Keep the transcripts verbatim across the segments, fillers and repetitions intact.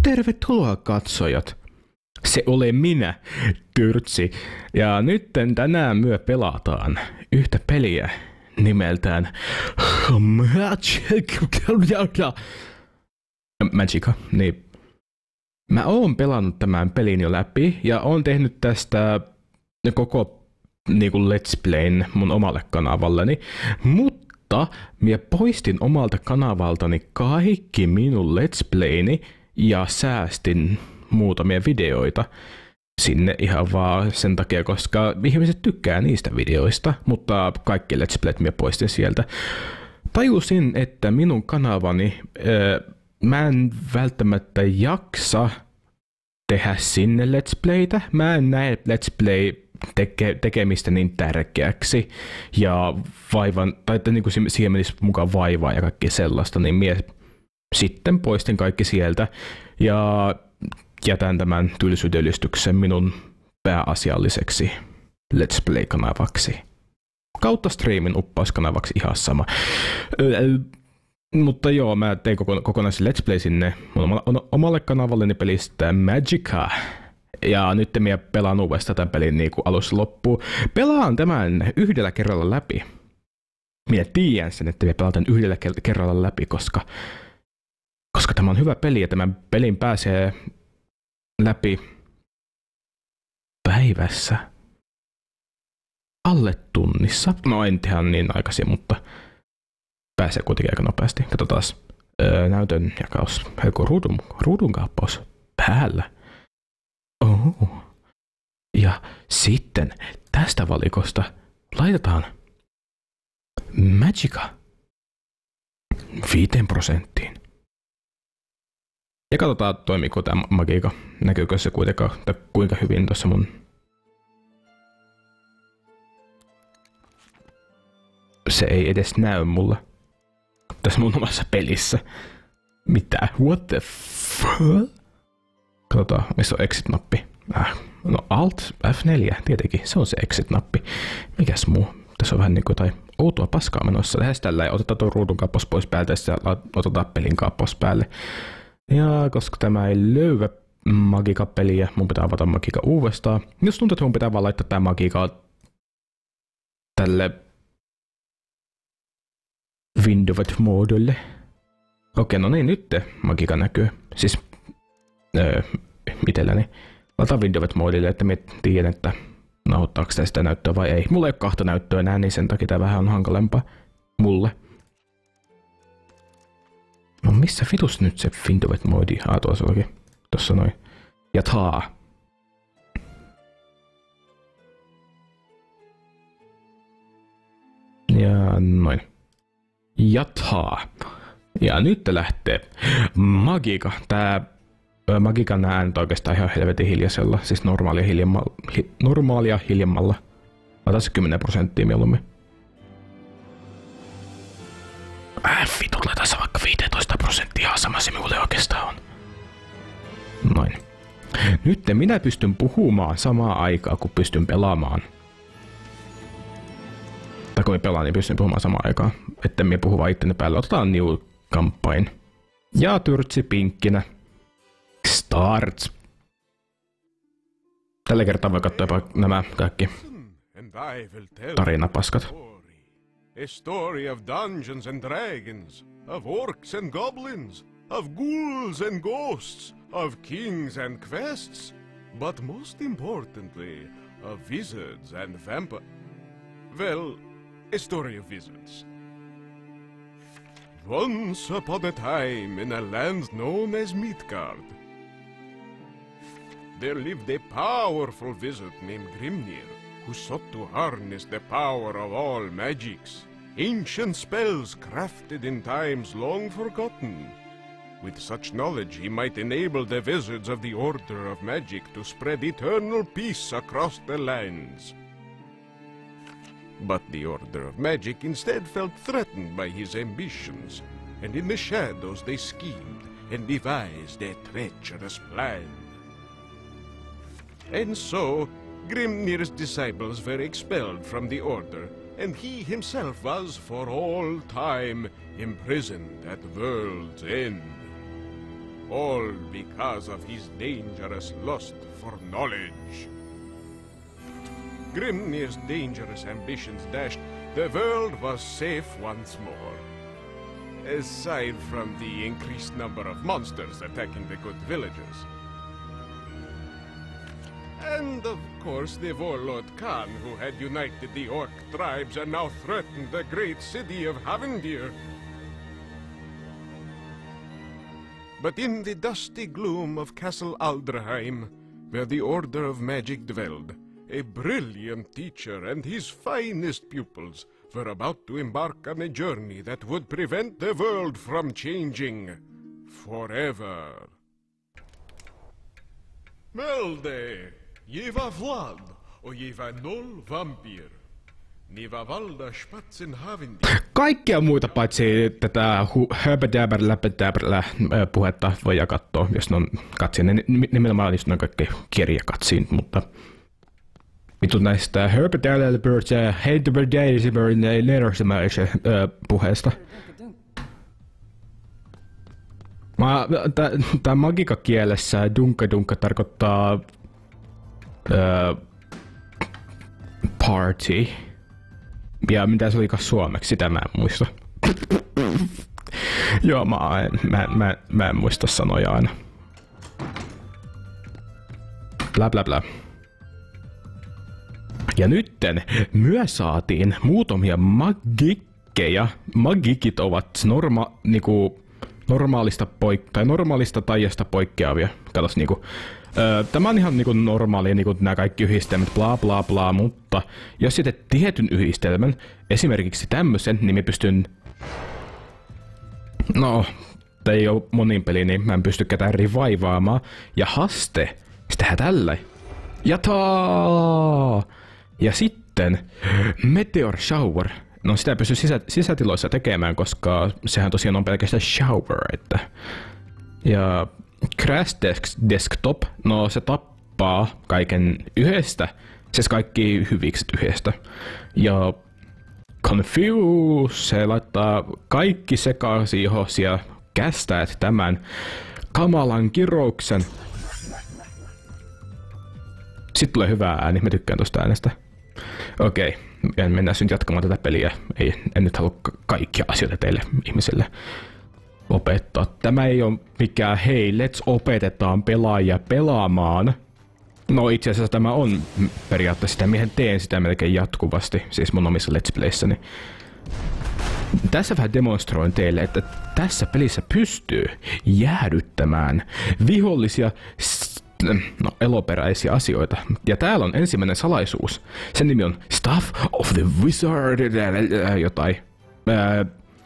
Tervetuloa katsojat. Se olen minä, Tyrtsi. Ja nytten tänään myö pelataan yhtä peliä nimeltään Magicka. Niin. Mä oon pelannut tämän pelin jo läpi ja oon tehnyt tästä koko niinku Let's Playn mun omalle kanavalleni, mutta mä poistin omalta kanavaltani kaikki minun Let's Playni ja säästin muutamia videoita sinne ihan vaan sen takia, koska ihmiset tykkää niistä videoista, mutta kaikki Let's Playt mä poistin sieltä. Tajusin, että minun kanavani, äh, mä en välttämättä jaksa tehdä sinne Let's Playtä. Mä en näe Let's Play teke, tekemistä niin tärkeäksi ja vaivan, tai että niin kuin siihen menisi mukaan vaivaa ja kaikki sellaista, niin mie sitten poistin kaikki sieltä ja jätän tämän tylsyydelistyksen minun pääasialliseksi Let's Play-kanavaksi. Kautta streamin uppauskanavaksi ihan sama. Öö, mutta joo, mä tein koko, kokonaisen Let's Play sinne mun omalle kanavalleni pelistä Magicka. Ja nyt minä pelaan uudestaan tämän pelin niin kuin alussa loppuun. Pelaan tämän yhdellä kerralla läpi. Minä tiedän sen, että minä pelaan tämän yhdellä kerralla läpi, koska, koska tämä on hyvä peli ja tämän pelin pääsee läpi päivässä alle tunnissa. No en tehdä niin aikaisin, mutta pääsee kuitenkin aika nopeasti. Katsotaan öö, näytön jakaus, joku ruudun, ruudun kaappaus päällä. Oh. Ja sitten tästä valikosta laitetaan Magicka viiteen prosenttiin. Ja katsotaan, toimiiko tämä Magicka. Näkyykö se kuitenkaan, tai kuinka hyvin tuossa mun... Se ei edes näy mulle. Tässä mun omassa pelissä. Mitä? What the fuck? Katsotaan, missä on exit-nappi. Äh, no Alt F neljä, tietenkin. Se on se exit-nappi. Mikäs muu? Tässä on vähän niin kuin jotain outoa paskaa menossa. Lähes tällä ei oteta tuon ruudun kaappaus pois päältä ja otetaan pelin kaappaus päälle. Ja koska tämä ei löyä Magicka-peliä, mun pitää avata Magicka uudestaan. Jos tuntuu, että mun pitää vaan laittaa tämä Magicka tälle Windowed-moodille. Okei, no niin, nyt Magicka näkyy. Siis öö, itselläni. Lataan Windowed-moodille, että mä tiedän, että nauhoittaako sitä, sitä näyttöä vai ei. Mulla ei ole kahta näyttöä enää, niin sen takia tämä vähän on hankalempaa mulle. No missä vitus nyt se Windowed-moodi? Ah, tuossa onkin. Tossa noin. Jathaa. Ja noin. Jathaa. Ja nyt lähtee Magicka. Tää Magickan äänet oikeastaan ihan helvetin hiljaisella. Siis normaalia hiljemmalla. Hi, normaalia hiljemmalla. Laita se kymmenen prosenttia mieluummin. Äh, vitut, laita se vaikka viisitoista prosenttia. Ihan sama se minulle oikeastaan on. Noin. Nyt minä pystyn puhumaan samaa aikaa, kun pystyn pelaamaan. Tai kun minä pelaan, niin pystyn puhumaan samaan aikaan. Että minä puhun vaan itteni päälle. Otetaan New Campaign. Ja Tyrtsi pinkkinä. Start. Tällä kertaa voi katsoa jopa nämä kaikki tarinapaskat. A story of dungeons and dragons, of orcs and goblins, of ghouls and ghosts, of kings and quests, but most importantly, of wizards and vampires. Well, a story of wizards. Once upon a time in a land known as Midgard, there lived a powerful wizard named Grimnir, who sought to harness the power of all magics, ancient spells crafted in times long forgotten. With such knowledge, he might enable the wizards of the Order of Magic to spread eternal peace across the lands. But the Order of Magic instead felt threatened by his ambitions, and in the shadows they schemed and devised a treacherous plan. And so, Grimnir's disciples were expelled from the Order, and he himself was for all time imprisoned at World's End. all because of his dangerous lust for knowledge. Grimnir's dangerous ambitions dashed, the world was safe once more. Aside from the increased number of monsters attacking the good villagers. And of course the warlord Khan, who had united the orc tribes and now threatened the great city of Havendir. But in the dusty gloom of Castle Aldraheim, where the Order of Magic dwelled, a brilliant teacher and his finest pupils were about to embark on a journey that would prevent the world from changing forever. Melde, jeva Vlad, och jeva noll vampyr. Niva valda spatsen Havendir. Kaikkia muita paitsi tätä höpödäbärläpödäbärlä puhetta voidaan katsoa, jos ne on katsiin. Nimenomaan just noin kaikki kirjakatsiin, mutta vittu näistä höpödäbärläpödäbärlä ja heittäbärdäbärlä puheesta. Tää magikakielessä dunka dunka tarkoittaa ää, party. Ja mitä se olikaan suomeksi, sitä mä en muista. Joo, mä en, mä, mä, mä en muista sanoja aina. Bla bla bla. Ja nytten myös saatiin muutamia magikkeja. Magikit ovat norma, niinku, normaalista, poik- tai normaalista taijasta poikkeavia. Katos niinku. Öö, tämä on ihan niinku normaali, niinku nämä kaikki yhdistelmät, bla bla bla, mutta jos sitten tietyn yhdistelmän, esimerkiksi tämmösen, niin mä pystyn... No, tää ei oo monin peli, niin mä en pysty ketään revivaamaan. Ja haste, se tehdään tällä. Jataa! Ja sitten Meteor Shower. No sitä ei pysty sisä, sisätiloissa tekemään, koska sehän tosiaan on pelkästään shower, että... Ja... Crash Desktop, no se tappaa kaiken yhdestä, siis kaikki hyvikset yhdestä. Ja Confuse, se laittaa kaikki sekaisin johos ja kästäät tämän kamalan kirouksen. Sitten tulee hyvä ääni, mä tykkään tosta äänestä. Okei, okay. Mennään nyt jatkamaan tätä peliä. Ei, en nyt halua kaikkia asioita teille ihmisille opettaa. Tämä ei ole mikään hei, let's opetetaan pelaajia pelaamaan. No itse asiassa tämä on periaatteessa sitä, mihin teen sitä melkein jatkuvasti, siis mun omissa let's playssäni. Tässä vähän demonstroin teille, että tässä pelissä pystyy jäädyttämään vihollisia, no eloperäisiä asioita. Ja täällä on ensimmäinen salaisuus. Sen nimi on Staff of the Wizard, jotain. Ää,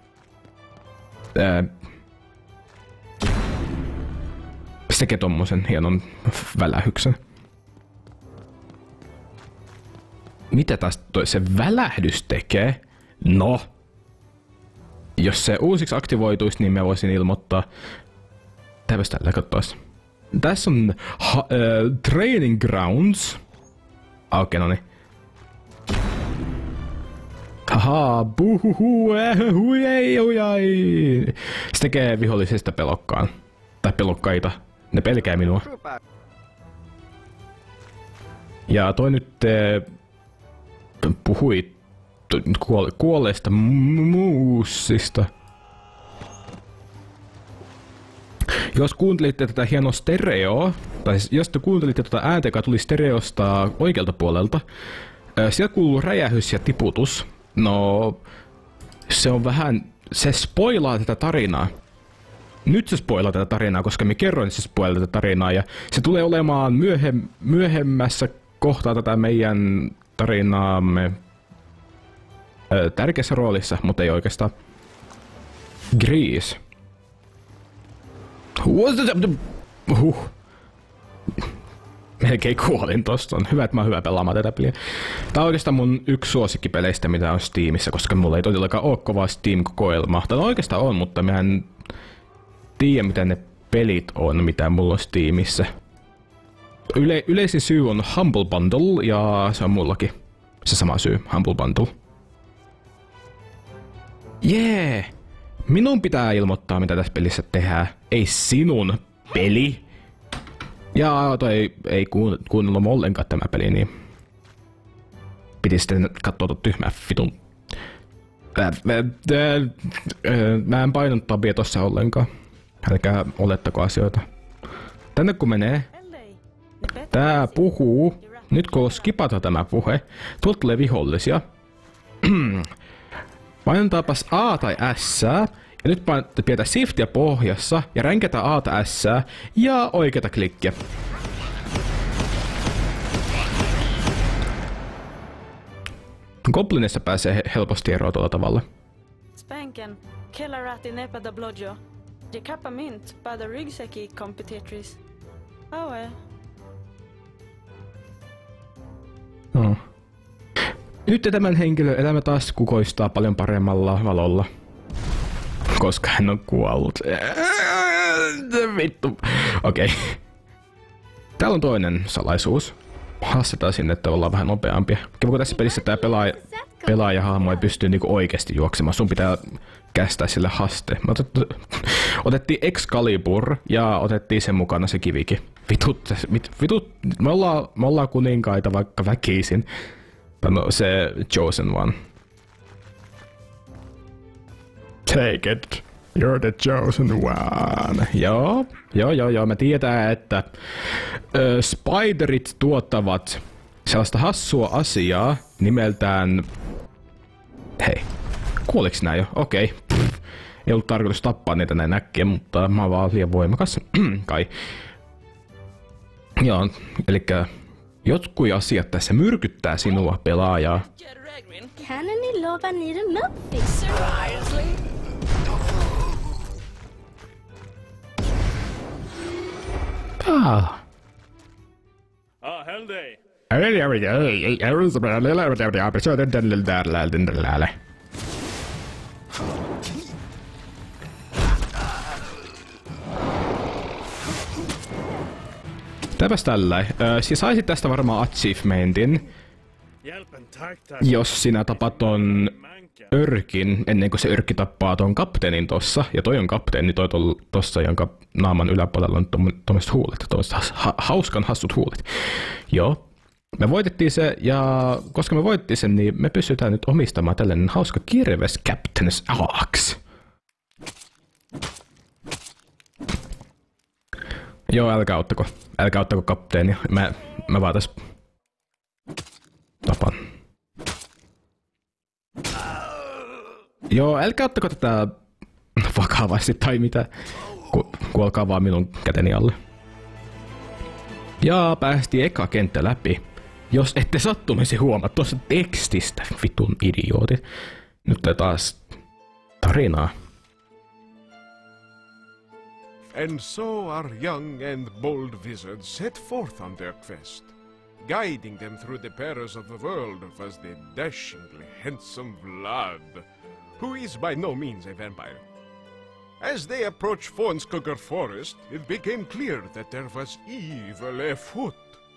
ää, se tekee tommosen hienon välähyksen. Mitä taas toi se välähdys tekee? No. Jos se uusiksi aktivoituisi, niin mä voisin ilmoittaa. Täpäs tällä katsois. Tässä on ha, äh, Training Grounds. Ah, okei, okay, no niin. Haha, buhuhu, ehuhu, ei, ujai. Se tekee vihollisesta pelokkaan. Tai pelokkaita. Ne pelkää minua. Ja toi nyt äh, puhui kuole, kuolleesta muussista. Jos kuuntelitte tätä hienoa stereoa, tai jos te kuuntelitte tätä ääntä, joka tuli stereosta oikealta puolelta, äh, sieltä kuuluu räjähys ja tiputus. No, se on vähän, se spoilaa tätä tarinaa. Nyt se spoilaa tätä tarinaa, koska mä kerroin, että se spoilaa tätä tarinaa, ja se tulee olemaan myöhem, myöhemmässä kohtaa tätä meidän tarinaamme ö, tärkeässä roolissa, mutta ei oikeastaan. Grease. Huh. Melkein kuolin tosta. On hyvä, että mä oon hyvä pelaamaan tätä peliä. Tää on oikeastaan mun yksi suosikkipeleistä, mitä on Steamissa, koska mulla ei todellakaan oo kovaa Steam-kokoelmaa. Tää oikeastaan on, mutta mä en tiedä, mitä ne pelit on, mitä mulla on Steamissa. Yle yleisin syy on Humble Bundle, ja se on mullakin se sama syy, Humble Bundle. Jee! Yeah. Minun pitää ilmoittaa, mitä tässä pelissä tehdään. Ei sinun. peli. Ja toi ei kuunnellut ollenkaan tämä peli, niin piti sitten katsoa tuon tyhmää vitun. Mä en painanut tabia tossa ollenkaan. Älkää olettako asioita. Tänne kun menee, tää puhuu. Nyt kun skipata tämä puhe, tuolta tulee vihollisia. Painetaapas A tai S. Ja nyt pidetään shiftiä pohjassa ja ränkätään A tai S ja oikeata klikkiä. Goblinissa pääsee helposti eroon tuolla tavalla. Spanken, kellarati nepata blodjo. De kappa mint, bada ryggsäki kompetetris. Aue. No. Nyt tämän henkilön elämä taas kukoistaa paljon paremmalla valolla. Koska hän on kuollut. Vittu. Okei. Okay. Täällä on toinen salaisuus. Haastetaan sinne, että ollaan vähän nopeampia. Kun tässä pelissä tää pelaaja, pelaajahahmo ei pysty niinku oikeesti juoksemaan. Sun pitää kästää sille haste. Me otet, otettiin Excalibur ja otettiin sen mukana se kivikin. Vitut, vitut, me ollaan, me ollaan kuninkaita vaikka väkisin. No, se chosen one. Take it. You're the chosen one. Joo, joo, joo, joo. Me tiedetään, että ö, spiderit tuottavat sellaista hassua asiaa nimeltään... Hei, kuoliks nää jo? Okei. Okay. Ei ollut tarkoitus tappaa niitä näin äkkiä, mutta mä oon vaan liian voimakas. Kai. Joo, elikkä jotkut asiat tässä myrkyttää sinua, pelaajaa. Canoni lova niiden muppi. Seriously? Ah. Ah, Helday. Täpäs tällä. Siis saisit tästä varmaan achievementin, jos sinä tapat ton örkin ennen kuin se örkki tappaa ton kapteenin tossa. Ja toi on kapteeni, toi tol, tossa, jonka naaman yläpuolella on tommoset huulet. Tommoset ha hauskan hassut huulet. Joo. Me voitettiin se, ja koska me voitettiin sen, niin me pystytään nyt omistamaan tällainen hauska kirves Captain's Axe. Joo, älkää ottako. Älkää ottako kapteenia. Mä, mä vaan tässä tapan. Joo, älkää ottako tätä vakavasti tai mitä. Ku, kuolkaa vaan minun käteni alle. Ja päästiin eka kenttä läpi. Jos ette sattumisi huomaa tuossa tekstistä, vitun idiootit. Nyt taas tarinaa. And so our young and bold wizards set forth on their quest. Guiding them through the perils of the world was the dashingly handsome Vlad, who is by no means a vampire. As they approached Fonskugger Forest, it became clear that there was evil afoot.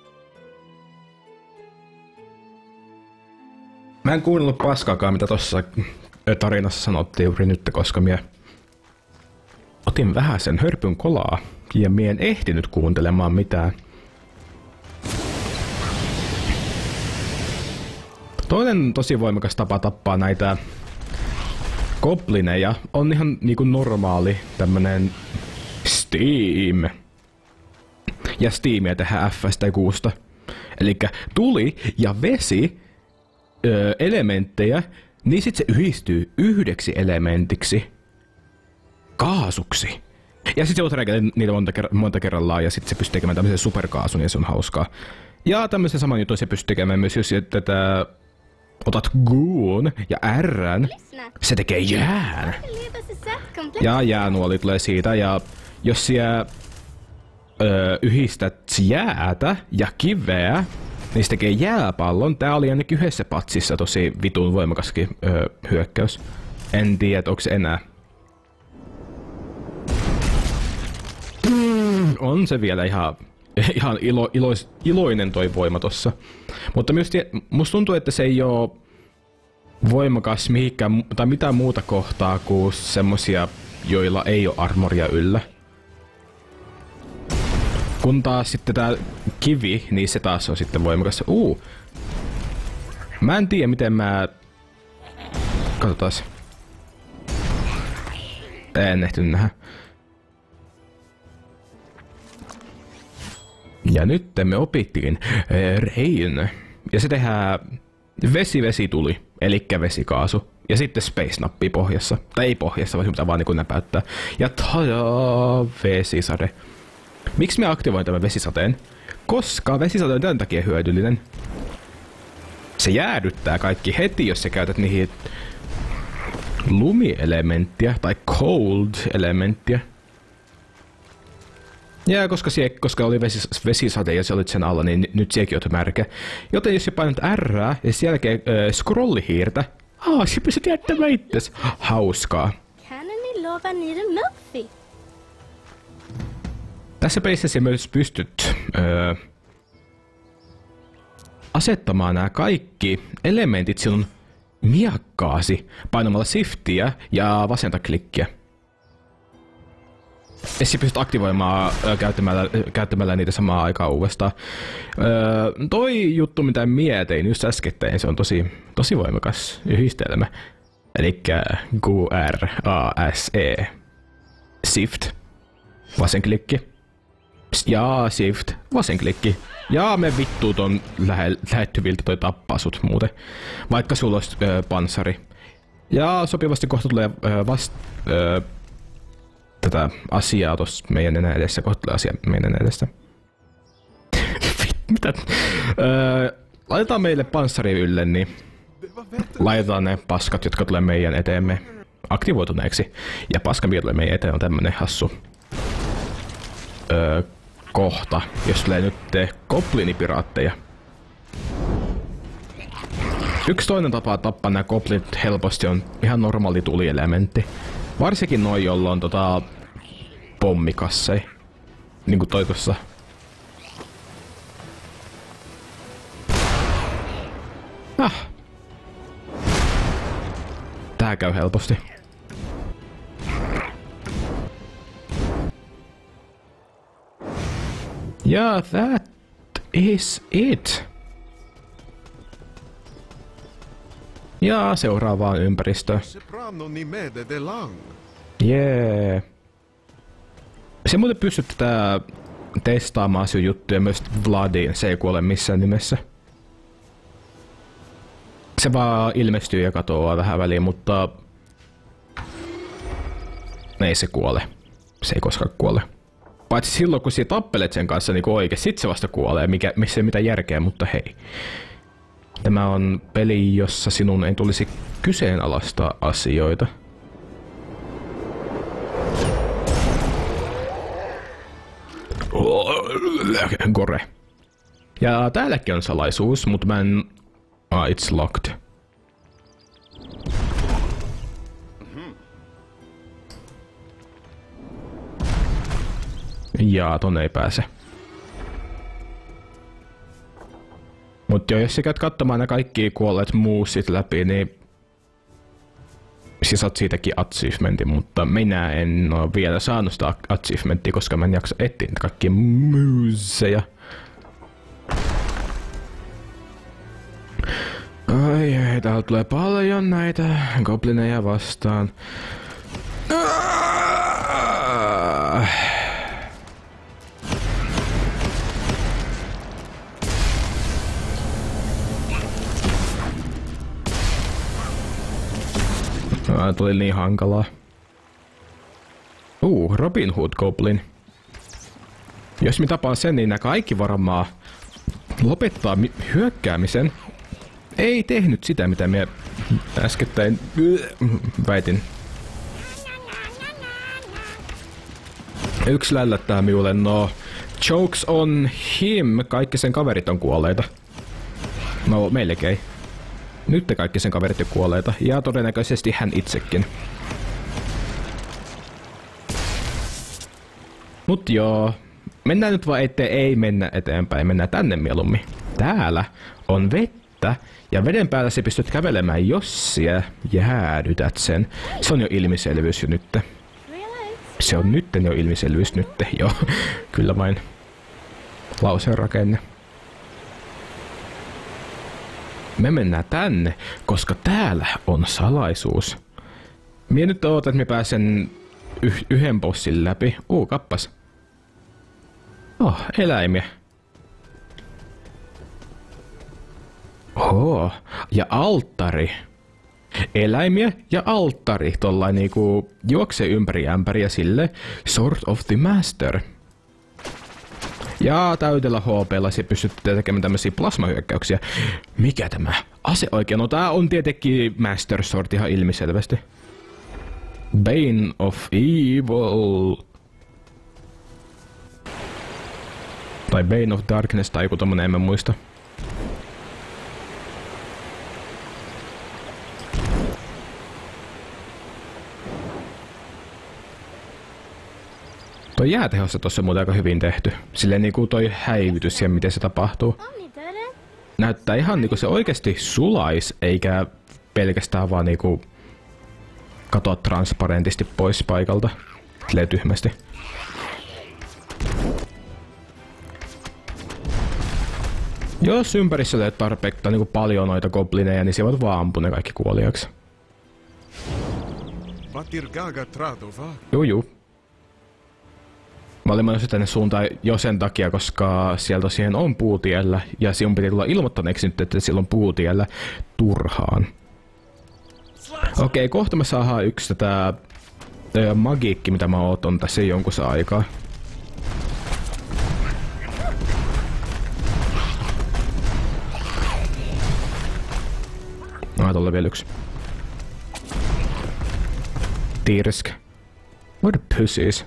Mä en kuunnellut paskaakaan, mitä tossa tarinassa sanottiin juuri nyt, koska mie otin vähän sen hörpyn kolaa ja mie en ehtinyt kuuntelemaan mitään. Toinen tosi voimakas tapa tappaa näitä goblineja on ihan niinku normaali tämmönen Steam. Ja Steamia tehdään F:stä ja kuusta. Elikkä tuli ja vesi öö, elementtejä, niin sit se yhdistyy yhdeksi elementiksi. Kaasuksi. Ja sit se voit räkätä niitä monta, ker monta kerrallaan ja sit se pystyy tekemään tämmöisen superkaasun ja se on hauskaa. Ja tämmöisen saman jutun se pystyy tekemään myös, jos tätä otat Goon ja R:n, se tekee jään. Ja jäänuoli tulee siitä ja jos siellä öö, yhdistät jäätä ja kiveä, niin se tekee jääpallon. Tää oli ainakin yhdessä patsissa tosi vitun voimakaskin öö, hyökkäys. En tiedä, onko se enää. Mm, on se vielä ihan, ihan ilo, ilois, iloinen toi voima tossa. Mutta myös musta tuntuu, että se ei oo voimakas mihinkään tai mitään muuta kohtaa kuin semmosia, joilla ei oo armoria yllä. Kun taas sitten tää kivi, niin se taas on sitten voimakas. Uu. Mä en tiedä miten mä... Katsotaas. En ehty nähdä. Ja nyt me opittiin Rain. Ja se tehdään vesi-vesi-tuli, elikkä vesikaasu. Ja sitten space-nappi pohjassa. Tai ei pohjassa, vaan mitä vaan niin näpäyttää. Ja tadaa, vesisade. Miksi me aktivoin tämän vesisateen? Koska vesisade on tämän takia hyödyllinen. Se jäädyttää kaikki heti, jos sä käytät niihin lumielementtiä tai cold-elementtiä. Ja koska, sie, koska oli vesis, vesisade ja se olit sen alla, niin nyt siekin oot märkä. Joten jos sä painat R ja sen jälkeen äh, scrollihiirtä, aah, sä pystyt jättämään itses. Hauskaa. Tässä pelissä sä myös pystyt öö, asettamaan nämä kaikki elementit sinun miakkaasi painamalla shiftiä ja vasenta klikkiä. Ja sä pystyt aktivoimaan öö, käyttämällä, käyttämällä niitä samaa aikaa uudestaan. Öö, toi juttu mitä mietin just äskettäin, se on tosi, tosi voimakas yhdistelmä. Elikkä Q R A S E. Shift. Vasen klikki. Ja shift. Vasen klikki. Ja me vittuu ton lähe, lähettyviltä toi tappaa sut muuten. Vaikka sulla olisi öö, panssari. Ja sopivasti kohta tulee öö, vast... Öö, tätä asiaa tossa meidän nenä edessä. Kohta tulee asia meidän nenä edessä. Mitä? Öö, laitetaan meille panssari ylle, niin laitetaan ne paskat, jotka tulee meidän eteemme aktivoituneeksi. Ja paska mitä tulee meidän eteen on tämmönen hassu öö, kohta, jos tulee nyt goblinipiraatteja. Yksi toinen tapa tappaa nämä goblinit helposti on ihan normaali tulielementti. Varsinkin noi, jolla on tota pommikasseja. Niinku toi tossa. Ah. Tää käy helposti. Ja that is it. Ja seuraavaan ympäristöön. Jee. Yeah. Se muuten pystyt tätä testaamaan sun juttuja myös Vladiin, se ei kuole missään nimessä. Se vaan ilmestyy ja katoaa vähän väliin, mutta ei se kuole. Se ei koskaan kuole. Paitsi silloin kun sä tappelet sen kanssa niin oikein, sit se vasta kuolee, mikä, missä ei mitään järkeä, mutta hei. Tämä on peli, jossa sinun ei tulisi kyseenalaistaa asioita. Gore. Ja täälläkin on salaisuus, mutta mä en... Ah, it's locked. Jaa, tonne ei pääse. Mut jo, jos sä käyt katsomaan nämä kaikki kuolleet muusit läpi, niin sä saat siitäkin achievementin, mutta minä en oo vielä saanut sitä achievementia, koska mä en jaksa etsiä niitä kaikkia muuseja. Ai ai, täällä tulee paljon näitä goblineja vastaan. Tää tuli niin hankalaa. Uh, Robin Hood Goblin. Jos mä tapaan sen, niin nää kaikki varmaan lopettaa hyökkäämisen. Ei tehnyt sitä, mitä me äskettäin väitin. Yksi lällättää minulle, no jokes on him, kaikki sen kaverit on kuolleita. No melkein. Nyt te kaikki sen kaverit on kuolleita, ja todennäköisesti hän itsekin. Mut joo, mennään nyt vaan ettei ei mennä eteenpäin, mennään tänne mieluummin. Täällä on vettä, ja veden päällä sä pystyt kävelemään, jos sä jäädytät sen. Se on jo ilmiselvyys jo nyt. Se on nytten jo ilmiselvyys nyt, joo, kyllä vain. lauseen rakenne. Me mennään tänne, koska täällä on salaisuus. Mie nyt ootan, että me pääsen yh yhden bossin läpi. Uu, kappas. Oh, eläimiä. Oh, ja alttari. Eläimiä ja alttari. Tollain niinku juoksee ympäri ämpäriä sille. Sword of the Master. Ja täydellä H P:llä se pystytte tekemään tämmösiä plasmahyökkäyksiä. Mikä tämä ase oikein? No tää on tietenkin Master Sword ihan ilmiselvästi. Bane of Evil. Tai Bane of Darkness tai joku tommonen, en mä muista. Toi jäätehossa tossa on muuten aika hyvin tehty. Silleen niinku toi häivytys ja miten se tapahtuu. Näyttää ihan niinku se oikeesti sulais, eikä pelkästään vaan niinku katoa transparentisti pois paikalta. Silleen tyhmästi. Jos ympärissä löyt tarpeeksi niinku paljon noita goblineja, niin se voit vaan ampua ne kaikki kuoliaksi. Juu juu. Mä olin menossa tänne suuntaan jo sen takia, koska siellä tosiaan on puutiellä, ja sinun piti tulla ilmoittaneeksi nyt, että siellä on puutiellä turhaan. Okei, kohta me saadaan yksi tätä ö, magiikki, mitä mä ootan tässä jonkun aikaa. No, tuolla vielä yksi. Tirsk. What the pussies?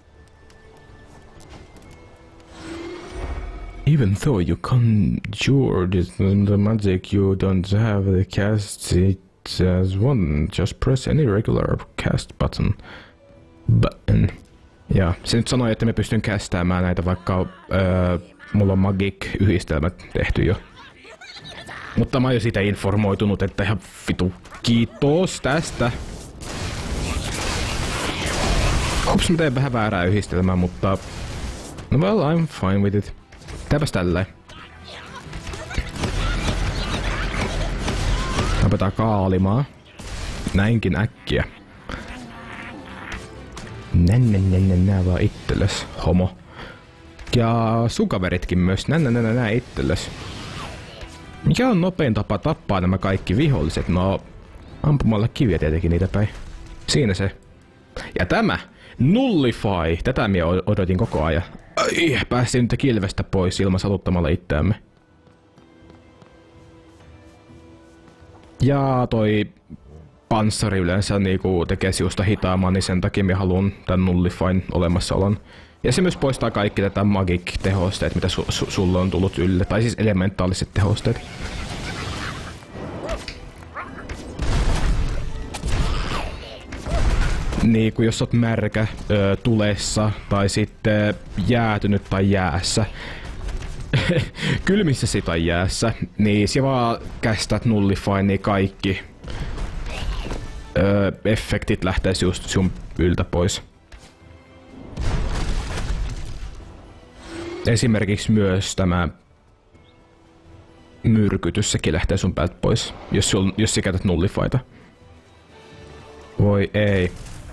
Even though you conjured the magic, you don't have the cast it as one. Just press any regular cast button. Button. Ja se nyt sanoi, että me pystyn castaamaan näitä, vaikka öö, mulla on magic-yhdistelmät tehty jo. Mutta mä oon jo siitä informoitunut, että ihan vitu kiitos tästä. Hups, mä teen vähän väärää yhdistelmää, mutta... No well, I'm fine with it. Tääpäs tälleen. Opetaan kaalimaa. Näinkin äkkiä. Nän nän nän nän nää vaan itsellesi, homo. Ja sun kaveritkin myös. Nän nän nän nää itsellesi. Mikä on nopein tapa tappaa nämä kaikki viholliset? No, ampumalla kiviä tietenkin niitä päin. Siinä se. Ja tämä, Nullify, tätä minä odotin koko ajan. Ai, päästiin nyt kilvestä pois ilman satuttamalla itseämme. Ja toi panssari yleensä niinku tekee siusta hitaamman, niin sen takia minä haluan tän Nullifyn olemassaolon. Ja se myös poistaa kaikki tätä magic-tehosteet, mitä su su sulle on tullut ylle, tai siis elementaaliset tehosteet. Niin kuin jos oot märkä ö, tulessa, tai sitten jäätynyt tai jäässä, kylmissäsi tai jäässä, niin sä vaan kästät Nullify, niin kaikki ö, efektit lähteis just sun yltä pois. Esimerkiksi myös tämä myrkytys, sekin lähtee sun päältä pois, jos, sul, jos sä käytät Nullifyta. Voi ei.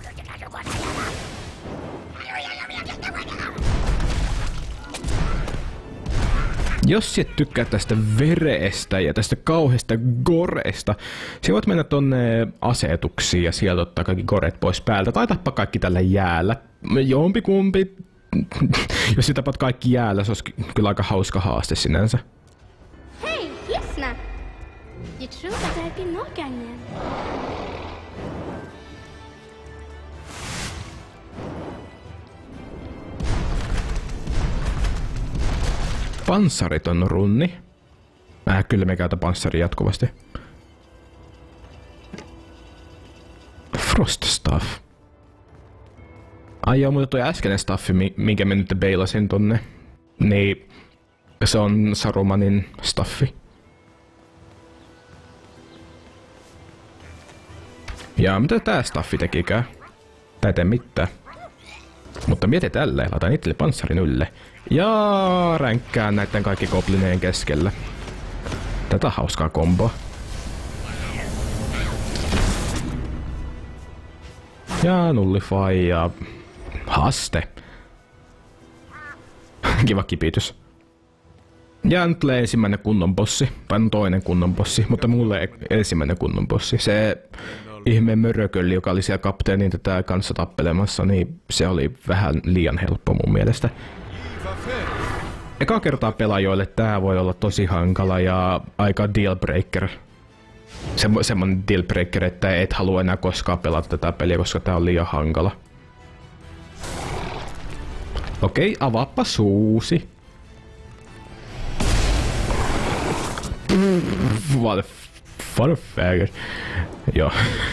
Jos sä tykkää tästä vereestä ja tästä kauheasta goreesta, sä voit mennä tonne asetuksiin ja sieltä ottaa kaikki goret pois päältä tai tappaa kaikki tällä jäällä. Jompikumpi. Jos sä tapat kaikki jäällä, se olisi kyllä aika hauska haaste sinänsä. Hei, lyssna! Jag tror att det är pinockangen. Panssariton runni. Äh, kyllä me käytä panssaria jatkuvasti. Frost Staff. Ai joo, mutta toi äskeinen staffi, minkä mä nyt beilasin tonne, niin se on Sarumanin staffi. Ja mitä tää staffi tekikään? Tää ei tee mitään. Mutta mieti tälleen, laitan itselle panssarin ylle. Ja ränkkään näiden kaikki goblineen keskellä. Tätä hauskaa komboa. Ja nullify ja haaste. Kiva kipitys. Ja nyt tulee ensimmäinen kunnon bossi. Tai toinen kunnon bossi, mutta mulle ensimmäinen kunnon bossi. Se ihme mörökölli, joka oli siellä kapteenin tätä kanssa tappelemassa, niin se oli vähän liian helppo mun mielestä. Eka kertaa pelaajoille tää voi olla tosi hankala ja aika dealbreaker. Semmo semmonen dealbreaker, että et halua enää koskaan pelata tätä peliä, koska tää on liian hankala. Okei, avaappa suusi. What a what a faggot. Joo.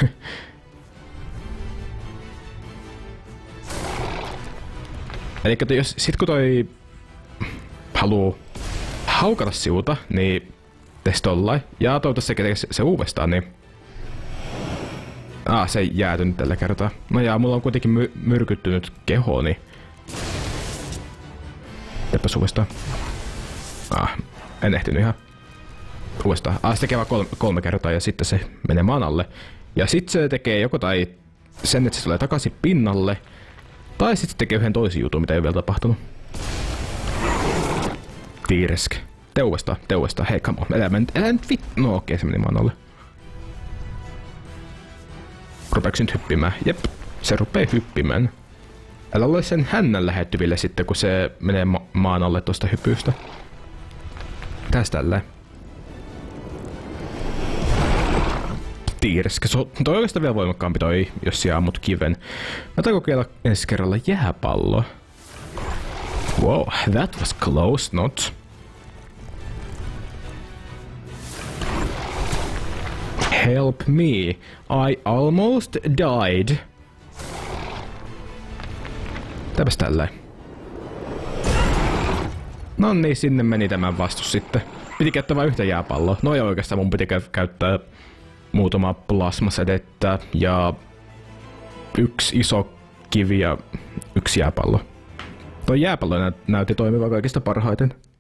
Elikkä jos sit kun toi haluu haukata siuta, niin tees tollain. Ja toivottavasti se tekee se uudestaan, niin... Ah, se ei jäätynyt tällä kertaa. No jaa, mulla on kuitenkin my myrkyttynyt keho, niin... Teepäs uudestaan. Ah, en ehtinyt ihan. Uudestaan. Ah, se tekee vaan kolme, kolme kertaa ja sitten se menee maan alle. Ja sitten se tekee joko tai sen, että se tulee takaisin pinnalle. Tai sitten se tekee yhden toisen jutun, mitä ei ole vielä tapahtunut. Tiiresk. Tee uudestaan, tee uudestaan. Hei, come on. Älä, älä nyt vit... No okei, se meni maan alle. Rupeeko nyt hyppimään? Jep, se rupee hyppimään. Älä ole sen hännän lähettyville sitten, kun se menee ma maan alle tosta hypystä. Tästä tälleen. Tiiresk. Se on toi oikeastaan vielä voimakkaampi toi, jos sä ammut kiven. Mä tain kokeilla ensi kerralla jääpalloa. Wow, that was close, not. Help me, I almost died. Täpäs tälleen. No niin, sinne meni tämän vastus sitten. Piti käyttää vain yhtä jääpalloa. No ja oikeastaan mun piti käyttää muutama plasmasedettä ja yksi iso kivi ja yksi jääpallo. Tuo jääpallo näytti toimivan kaikista parhaiten.